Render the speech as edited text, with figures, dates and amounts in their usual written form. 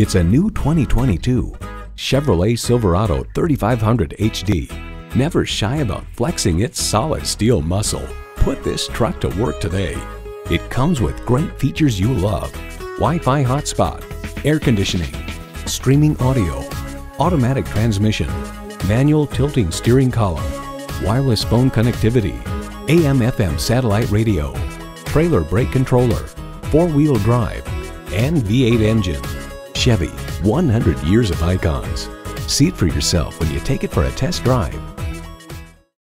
It's a new 2022 Chevrolet Silverado 3500 HD. Never shy about flexing its solid steel muscle. Put this truck to work today. It comes with great features you love. Wi-Fi hotspot, air conditioning, streaming audio, automatic transmission, manual tilting steering column, wireless phone connectivity, AM/FM satellite radio, trailer brake controller, four-wheel drive, and V8 engine. Chevy, 100 years of icons. See it for yourself when you take it for a test drive.